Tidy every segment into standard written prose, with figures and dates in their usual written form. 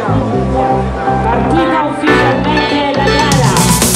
Partita ufficialmente la gara.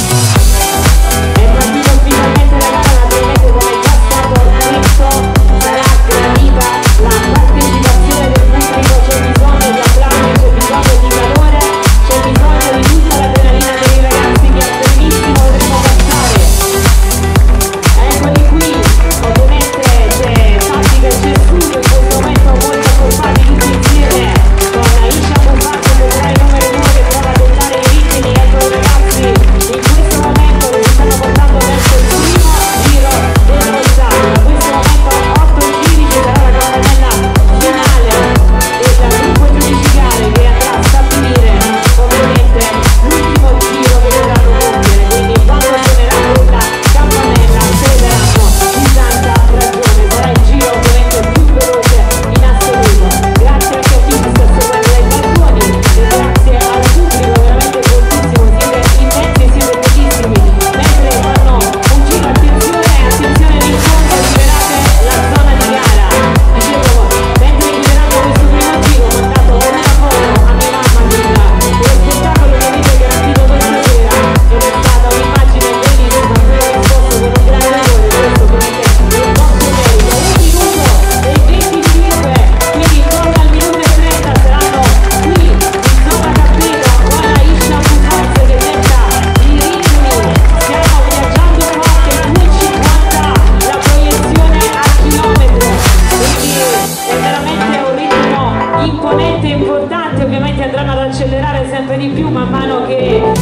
È partita ufficialmente la gara, naturalmente come già stato detto sarà gradita la partecipazione del pubblico, c'è bisogno di applausi, c'è bisogno di calore, c'è bisogno di tutta l'adrenalina dei ragazzi che al benissimo potremo passare. Eccoli qui, ovviamente c'è Fabbrica e c'è Studio in questo momento molto accorpati tutti insieme con Aisha Buffato che sarà il numero 2 che prova a tentare i ritmi. Ecco ragazzi, in questo momento che si stanno portando verso il primo giro dello stadio. Da questo momento 8 giri ci sarà la campanella finale del gruppo giudicare che andrà a stabilire ovviamente l'ultimo giro che dovranno compiere, quindi quando suonerà quella campanella crederanno di tanta ragione, sarà il giro ovviamente più veloce in assoluto. Grazie anche a chi ci sta seguendo dai balconi e grazie al pubblico veramente moltissimo, siete immensi, siete bellissimi. Mentre fanno un giro, attenzione nel fondo, liberate la zona di gara. Dicevo, mentre liberate questo primo giro, ho mandato una foto a mia mamma dello spettacolo che avete garantito questa sera ed è stata un'immagine bellissima, quello che posso con un grande amore, questo ovviamente è il vostro merito. 1 minuto e 25, quindi intorno al minuto e 30 saranno qui in zona Capello con Aisha Buffato che detta i ritmi. Stiamo viaggiando forte, 2,50 la proiezione a chilometro, quindi è veramente un ritmo imponente e importante. Ovviamente andranno ad accelerare sempre di più man mano che